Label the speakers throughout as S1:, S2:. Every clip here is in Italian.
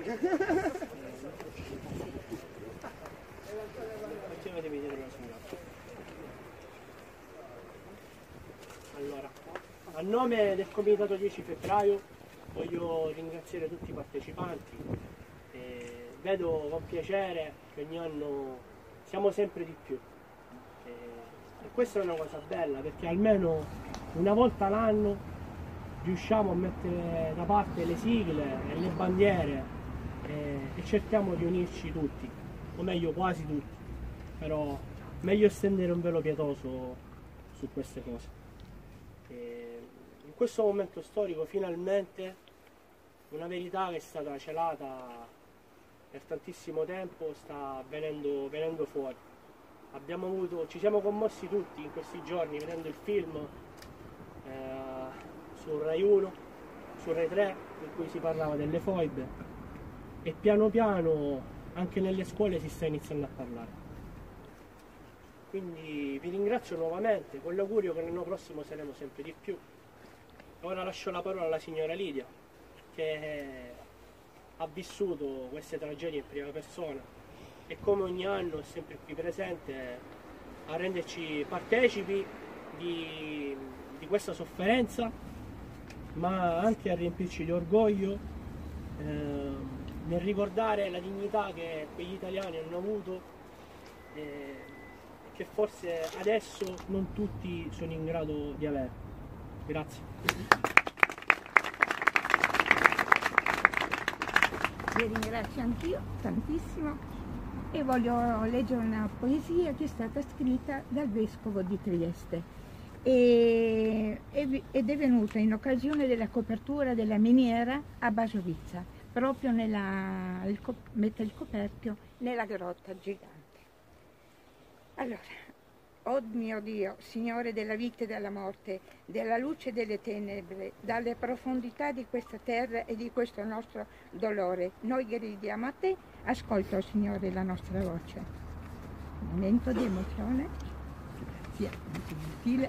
S1: Allora, a nome del Comitato 10 febbraio voglio ringraziare tutti i partecipanti. Vedo con piacere che ogni anno siamo sempre di più. E questa è una cosa bella, perché almeno una volta l'anno riusciamo a mettere da parte le sigle e le bandiere e cerchiamo di unirci tutti, o meglio quasi tutti, però meglio stendere un velo pietoso su queste cose. In questo momento storico finalmente una verità che è stata celata per tantissimo tempo sta venendo fuori. Ci siamo commossi tutti in questi giorni vedendo il film su Rai 1, su Rai 3, in cui si parlava delle foibe, e piano piano anche nelle scuole si sta iniziando a parlare. Quindi vi ringrazio nuovamente, con l'augurio che l'anno prossimo saremo sempre di più. Ora lascio la parola alla signora Lidia, che ha vissuto queste tragedie in prima persona e come ogni anno è sempre qui presente a renderci partecipi di questa sofferenza, ma anche a riempirci di orgoglio nel ricordare la dignità che quegli italiani hanno avuto e che forse adesso non tutti sono in grado di avere. Grazie.
S2: Vi ringrazio anch'io tantissimo e voglio leggere una poesia che è stata scritta dal Vescovo di Trieste ed è venuta in occasione della copertura della miniera a Basovizza, proprio mette il coperchio nella grotta gigante. Allora, oh mio Dio, Signore della vita e della morte, della luce e delle tenebre, dalle profondità di questa terra e di questo nostro dolore, noi gridiamo a te, ascolta, oh Signore, la nostra voce. Un momento di emozione. Grazie, gentile.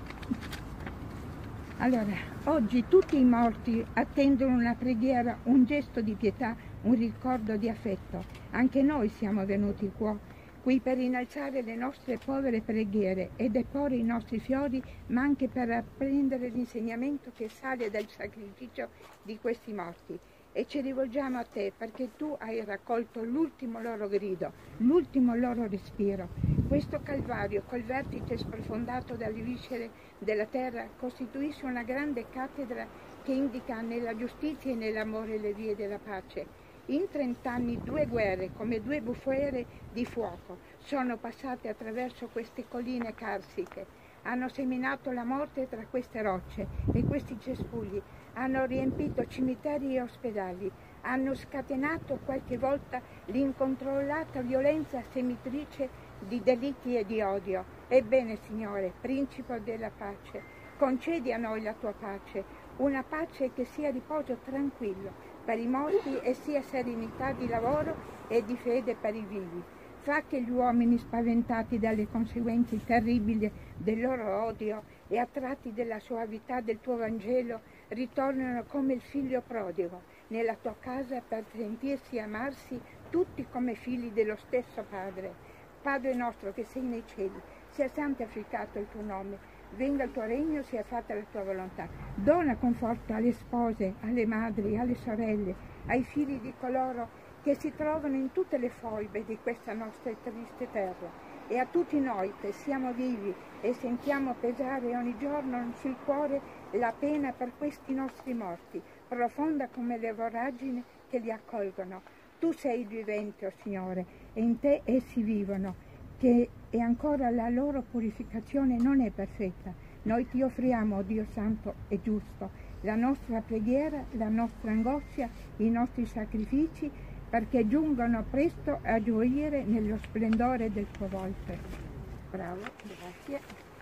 S2: Allora, oggi tutti i morti attendono una preghiera, un gesto di pietà, un ricordo di affetto. Anche noi siamo venuti qui per innalzare le nostre povere preghiere e deporre i nostri fiori, ma anche per apprendere l'insegnamento che sale dal sacrificio di questi morti. E ci rivolgiamo a te perché tu hai raccolto l'ultimo loro grido, l'ultimo loro respiro. Questo Calvario, col vertice sprofondato dalle viscere della terra, costituisce una grande cattedra che indica nella giustizia e nell'amore le vie della pace. In 30 anni 2 guerre, come 2 bufere di fuoco, sono passate attraverso queste colline carsiche. Hanno seminato la morte tra queste rocce e questi cespugli. Hanno riempito cimiteri e ospedali. Hanno scatenato qualche volta l'incontrollata violenza semitrice di delitti e di odio. Ebbene, Signore, Principe della pace, concedi a noi la tua pace, una pace che sia riposo tranquillo per i morti e sia serenità di lavoro e di fede per i vivi. Fa che gli uomini, spaventati dalle conseguenze terribili del loro odio e attratti dalla soavità del tuo Vangelo, ritornano come il figlio prodigo nella tua casa per sentirsi amarsi tutti come figli dello stesso Padre. Padre nostro che sei nei cieli, sia santificato il tuo nome, venga il tuo regno, sia fatta la tua volontà. Dona conforto alle spose, alle madri, alle sorelle, ai figli di coloro che si trovano in tutte le foibe di questa nostra triste terra, e a tutti noi che siamo vivi e sentiamo pesare ogni giorno sul cuore la pena per questi nostri morti, profonda come le voragini che li accolgono. Tu sei il vivente, o Signore, e in te essi vivono, e ancora la loro purificazione non è perfetta. Noi ti offriamo, Dio Santo e Giusto, la nostra preghiera, la nostra angoscia, i nostri sacrifici, perché giungano presto a gioire nello splendore del tuo volto. Bravo, grazie.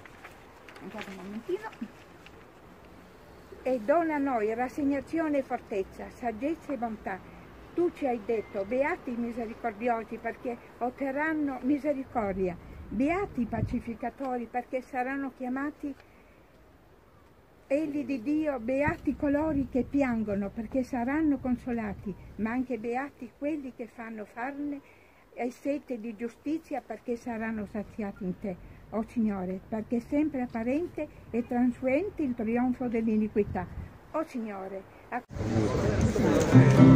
S2: Ancora un momentino. E dona a noi rassegnazione e fortezza, saggezza e bontà. Tu ci hai detto, beati i misericordiosi perché otterranno misericordia, beati i pacificatori perché saranno chiamati Egli di Dio, beati coloro che piangono perché saranno consolati, ma anche beati quelli che fanno farne e sete di giustizia perché saranno saziati in te, o Signore, perché è sempre apparente e transuente il trionfo dell'iniquità. O Signore,